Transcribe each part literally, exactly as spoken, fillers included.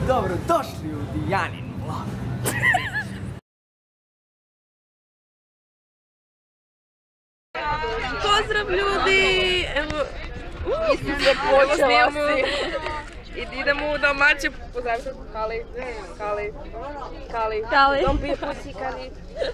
Dobrodošli u Dijanin vlog. Pozdrav ljudi! Evo, evo snijemo i idemo u domaći. Pozdravite Kali, Kali, Kali, Kali. Dom pije pusi, Kali.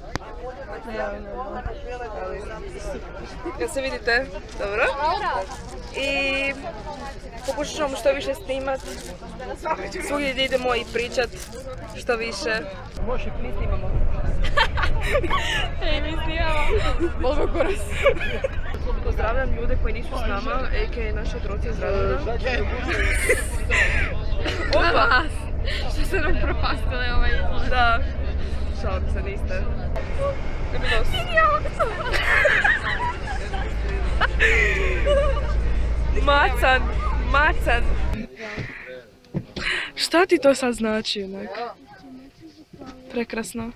Jel se vidite? Dobro. I pokušat ćemo što više snimat. Svugdje gdje idemo i pričat što više. Mi snimamo. Ej, mi snimamo. Bogo kuras. Pozdravljam ljude koji nisu s nama, a k a naše otroci iz Radona. Opa! Što ste nam propastili ovaj izgled? Da. Šalim se, niste. Ne mi nos. Macan, macan. Šta ti to sad znači, onak? Prekrasno.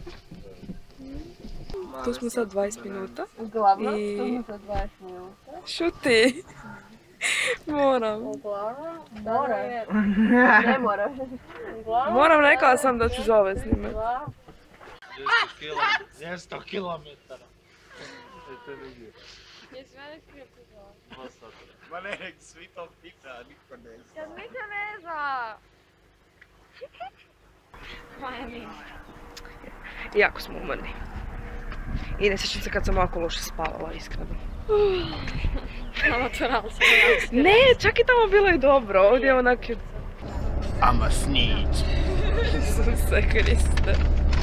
Tu smo sad dvadeset minuta. Uglavnom, I... tu smo sad dvadeset minuta. Šuti. Moram. Uglavnom, moraš. Ne moraš. Moram, rekla sam da ću zove snimat. dvjesto kilometara. Jesi mene krije pozvala? Ma ne, svi to pita, niko ne zna. Kad mi te ne zna. Maja mi. Jako smo umorni. I ne sjećam se kad sam ovako loše spavala, iskreno. Amatoral sam. Ne, čak i tamo bilo je dobro. Ovdje je onak... I'm a snitch. Isuse Kriste.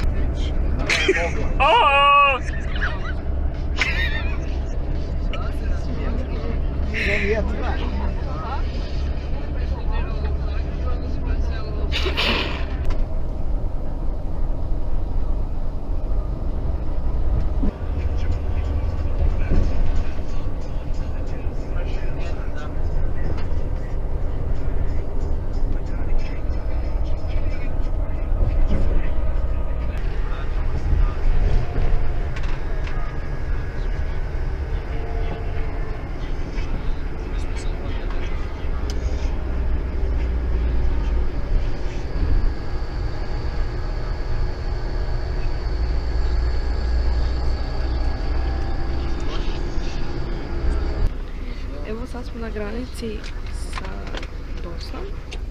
Evo sad smo na granici sa Bosnom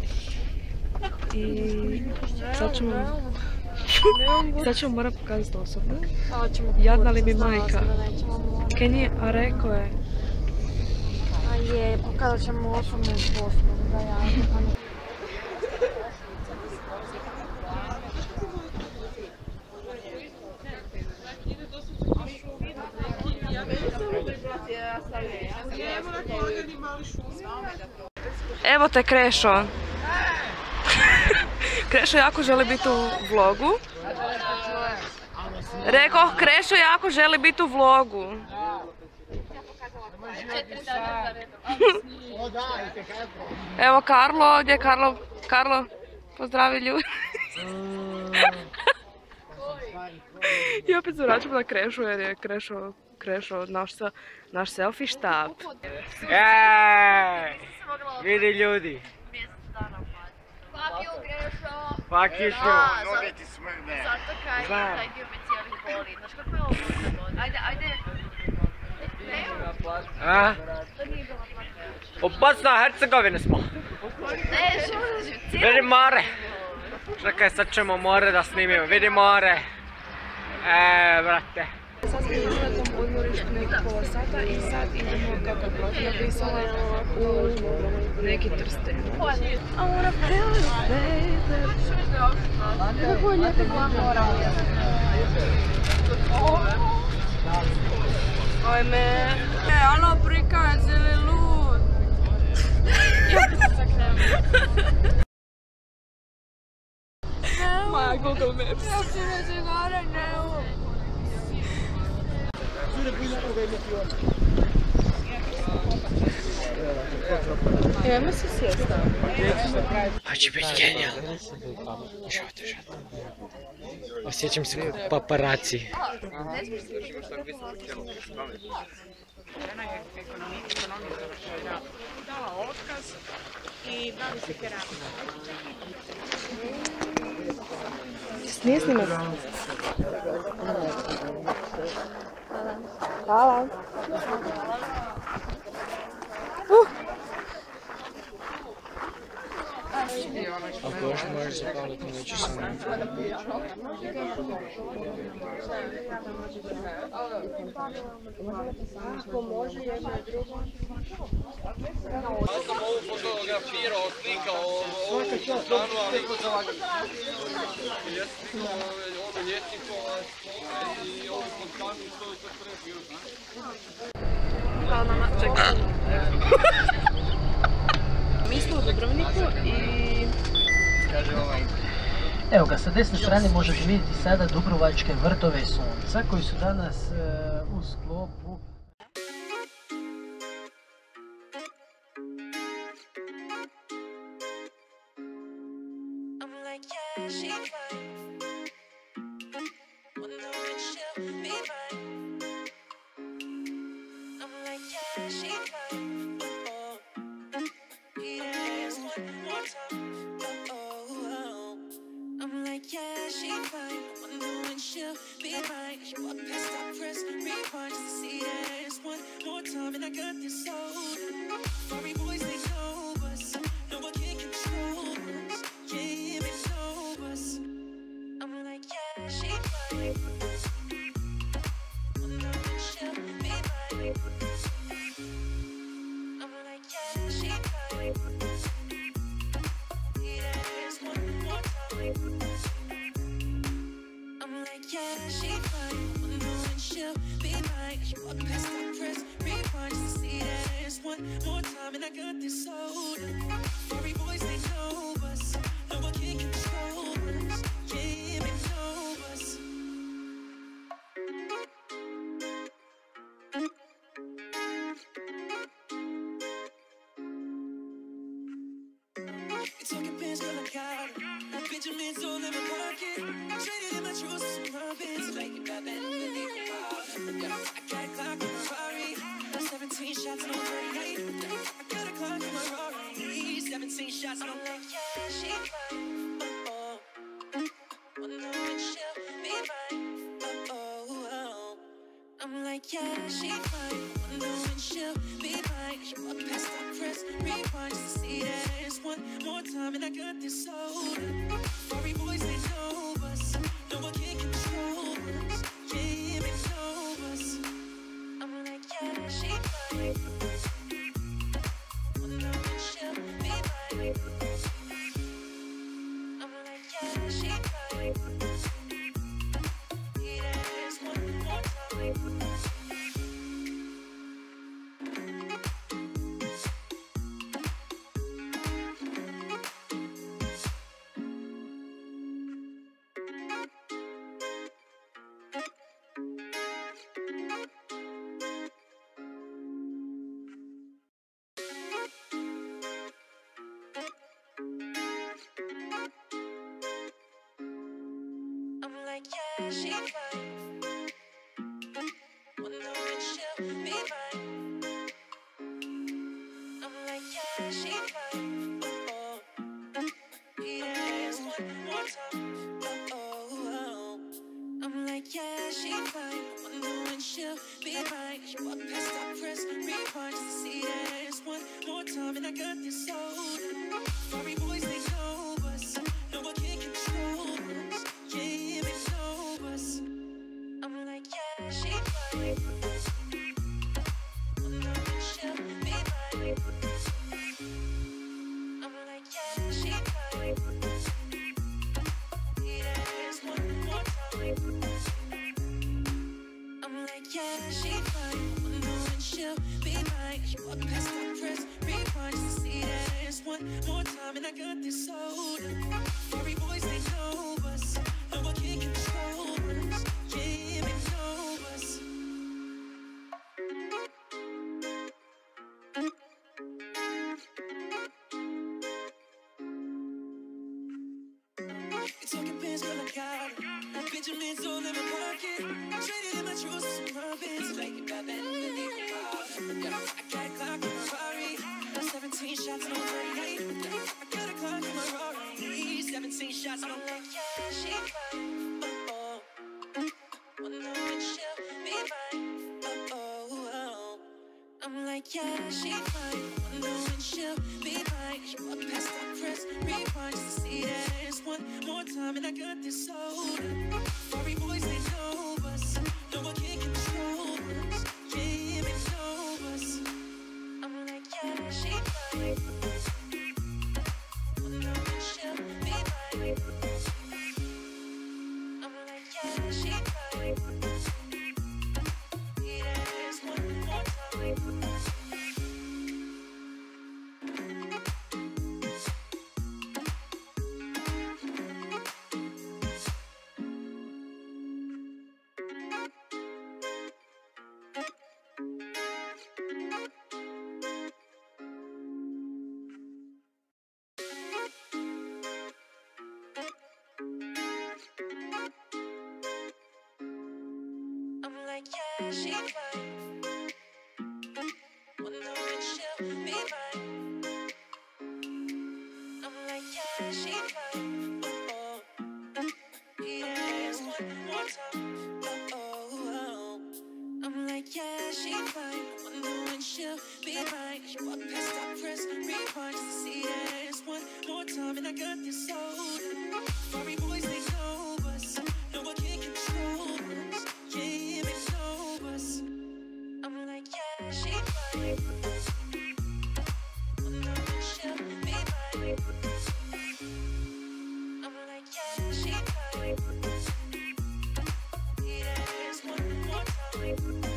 i sad ćemo, sad ćemo morat pokazati osobno. Jadna li mi majka. Kenji, a rekao je. A je, pokazat ćemo osobno iz Bosnu. Da ja. Evo te Krešo. Krešo jako želi biti u vlogu. Rekao, Krešo jako želi biti u vlogu. Evo Karlo, gdje je Karlo? Karlo, pozdravi ljudi. I opet se vraćamo na Krešu jer je Krešo, Krešo naš, naš selfie štab. Ej, vidi ljudi. Fuck you, Grešo! Fuck you too. Noge ti smrde. Zato kaj, Znam. taj dio me cijeli boli. Znaš kako je ovo bilo? Ajde, ajde. A? To nije bila plaća. U Bosna Hercegovini smo. Ne, što Vidi more. Čekaj, sad ćemo more da snimimo. Vidi more. Eee, brate. Sad smo išli na tom odmorištu neko pola sata i sad idemo, kako je protiv napisala, u neki Trsten. I wanna feel it, baby. Kako je lijepo glamora. Ajme. E, alo, prikaz ili lud? Moja Google Maps. Ja si ne zigare, ne u. Idemo se sjesti. Hoće biti genijalno. Šote, šote. Osjećam se kao paparaci. Žena je ekonomiju završila, dala otkaz i bavi se keramikom. Nije snimak. Hvala. Uh. Ako još možeš zapaliti, neću sam. Ja sam ovu fotografirao, slikao ovu stranu, ali ja sam slikao ovu ljetnikova i ovu fontanu što je to prepio. Hvala mama, čekaj. Mi smo u Dubrovniku i... Evo ga, sa desne strane možete vidjeti sada Dubrovačke vrtove sunca koji su danas uh, u sklopu seventeen shots, I don't like yeah, she fine. yeah, she fine. Wonder when she'll be mine. You up past that press, rewind just to see that ass one more time, and I got this soda. Sorry boys, they know us. No one can control us. Yeah, they know us. I'm like, yeah, she fine. Wonder when she'll be mine. I'm like, yeah, she fine. Need that ass one more time. I'm like, yeah, she fine. Wonder when she'll be mine. I'm like, yeah, she fine. Oh, oh. Need that ass one more time. Oh, oh, oh. I'm like, yeah, she fine. Wonder when she'll be mine. You walk past that press, rewind just to see that ass one more time, and I got this soda. Sorry boys, they know us. No one can control us. Yeah, they know us. I'm like, yeah, she fine. Wonder when she'll be mine. I'm like, yeah, she fine. Need that ass one more time.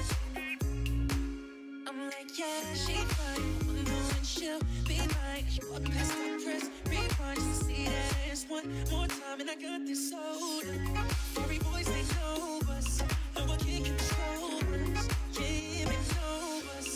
I'm like, yeah, she fine. Wonder when she'll be mine. You walk past that press, rewind just to see that ass one more time, and I got this soda. Sorry boys, they know us. No one can control us. Yeah, they know us.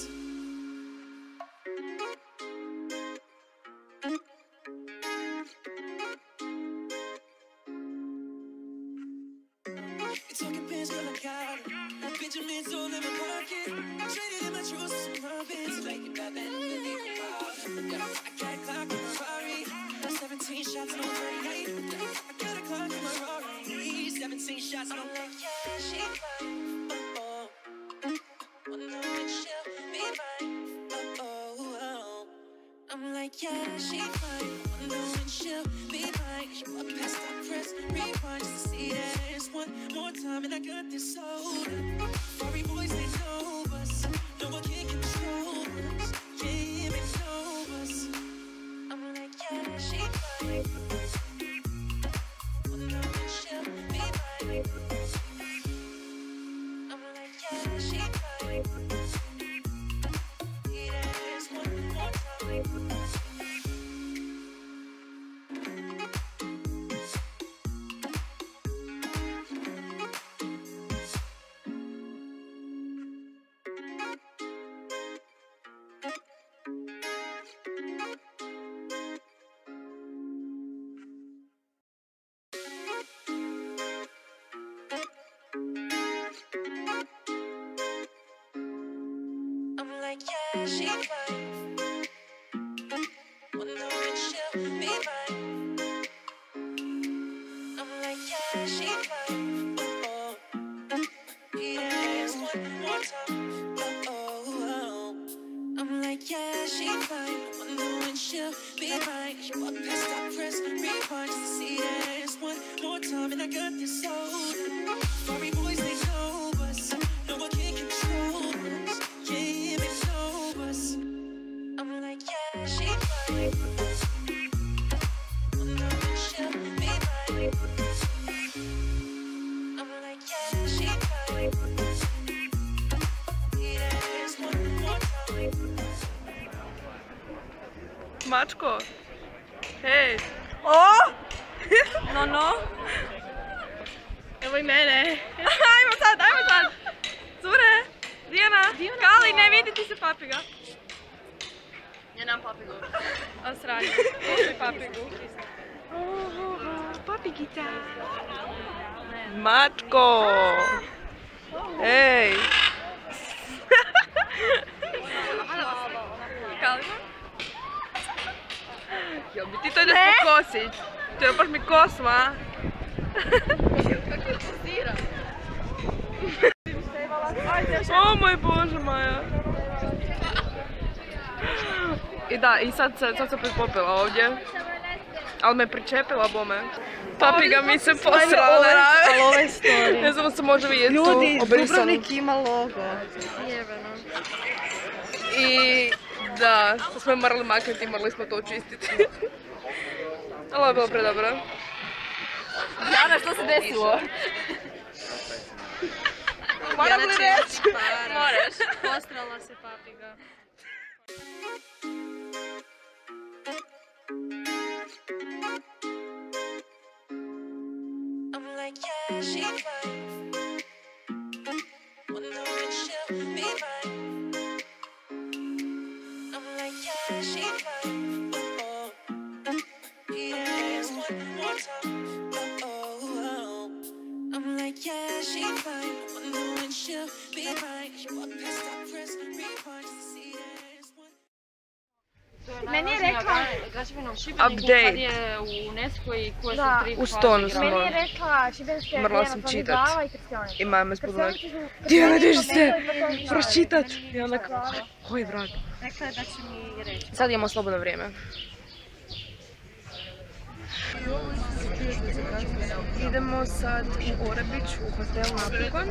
It's talking pins, girl, I got it. Benjamin's all in my pocket. Traded in my drawers for some robins. Like it bad, man, believe it, yeah. I got a Glock in my Rari. seventeen shots, no thirty-eight. I got a Glock in my Rari. seventeen shots, no like, yeah, she fine. Oh, oh. Wonder when she'll be mine. Oh, oh, oh. I'm like, yeah, she fine. Wonder when she'll be mine. You up past that press, rewind just to see that ass one more time, and I got this soda. Sorry boys, they know us. No one can control us. Yeah, they know us. I'm like, yeah, she fine. Wonder when she'll be mine. I'm like, yeah, she fine. Need that ass one more time. I'm like, yeah, she fine. Wonder when she'll be mine. I'm like, yeah, she fine. Oh, oh. Need that ass one more time. Oh, oh, oh. I'm like, yeah, she fine. Wonder when she'll be mine. You walk past that press, rewind just to see that ass one more time, and I got this soda. Sorry boys, they know us. No one can control us. Yeah, they know us. I'm like, yeah, she fine. Wonder when she'll be mine. I'm like, yeah, she fine. Need that ass one more time. Mačko. Hej. O! No, no. Evo i mene. Ajmo sad, ajmo sad. Cure. Dijana. Kali, ne vidi ti se papiga. Ja nemam papigu. A sranje. Kupi papigu. Papigita. Mačko. Ej. Kali? Jel bi ti to ideš pokosit? Trebaš mi kosu, a? Kako je sira? O moj Bože, Maja. I da, i sad, sad, sad sam popila ovdje. Ali me pričepila bome. Papiga mi se posrala. Ali ove story. Ne znam se može vidjeti tu Ljudi, obrisano. Dubrovnik ima logo. Jebeno. I da, to smo je morali maknuti i morali smo to očistiti. Ali ovo je bilo predobro. Jana, što se desilo? Moram li reći? Moraš. Postrala se papiga. I'm like, yeah, she fine. Wonder when she'll be mine. I'm like, yeah, she fine. Oh, he asked one more time. Oh, oh, oh. I'm like, yeah, she fine. Wonder when she'll be mine. You walk past our press, rewind to see there's one. Meni je rekla... Update. Kad je u UNESCO i koje su tri U stonu smo. Meni je rekla šibenske Morala sam Dijana čitat. Glava i Krstionić. I mama je spodala. Krstionić su... Dijana, diži se! Krstionić Pročitat! I onda kao, koji vrag. Rekla je da će mi reći. Sad imamo slobodno vrijeme. Idemo sad u Orebić, u hotel napokon.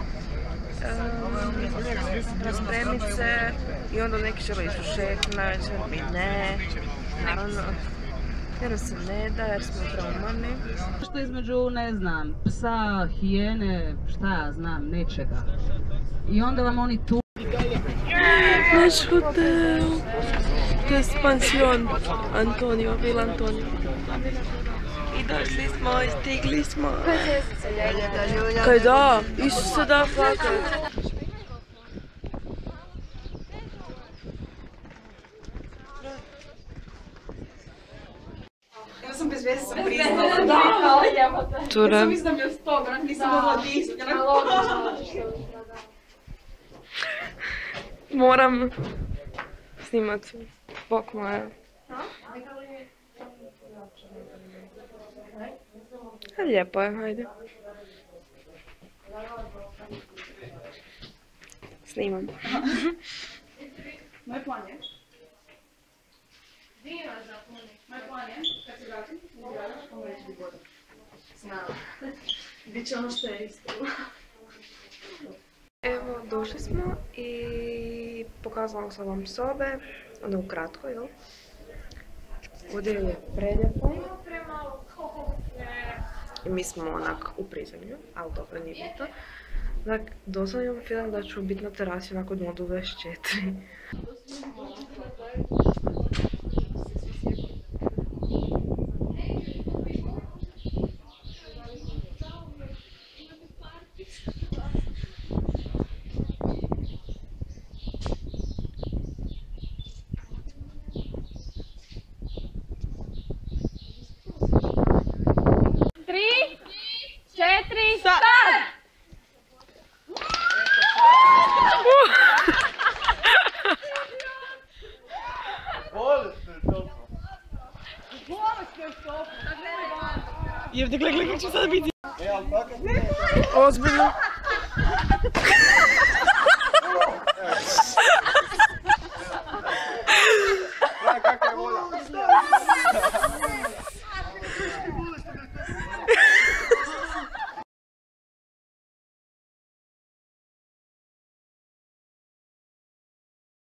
Raspremit se i onda neki žele ići u šetnju, najveće mi ne. Naravno, jer nam se ne da, jer smo traumani. Što između, ne znam, psa, hijene, šta ja znam, nečega. I onda vam oni tu... Naš hotel, to je pansion Antonio, Vila Antonio. I došli smo, i stigli smo. Kaj da, Isuse da, fakat. Ja sam bez veze sam priznala. Tura. Sam mislim da mi je sto, onak nisam mogla disati. Moram snimat bok moja. Lijepo je, hajde. Snimam. Moj plan je. Moj plan je, kad se vratim, ne gradaš, pa mu reći bi voda. Znala. Biće ono što je isto. Evo, došli smo i pokazala sam vam sobe, ono ukratko, jel? Ovdje je prelijepo. I mi smo onak u prizemlju, ali dobro nije bitno. Dakle, doslovno imam film da ću biti na terasi nakon modu dvadeset četiri. Četiri, start! Jevde, gledaj, gledaj, kako ću sad biti. Ozbiljno.